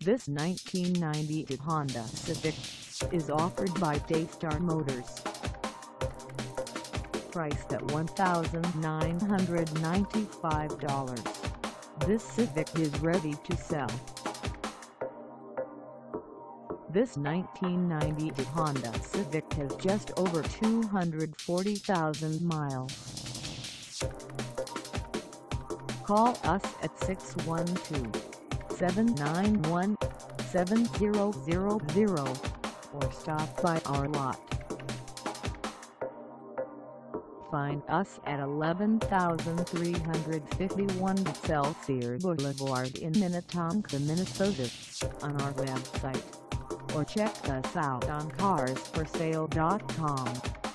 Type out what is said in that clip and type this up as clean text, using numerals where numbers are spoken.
This 1992 Honda Civic is offered by Daystarr Motors. Priced at $1,995, this Civic is ready to sell. This 1992 Honda Civic has just over 240,000 miles. Call us at 612-791-7000 or stop by our lot. Find us at 11,351 Excelsior Boulevard in Minnetonka, Minnesota, on our website, or check us out on carsforsale.com.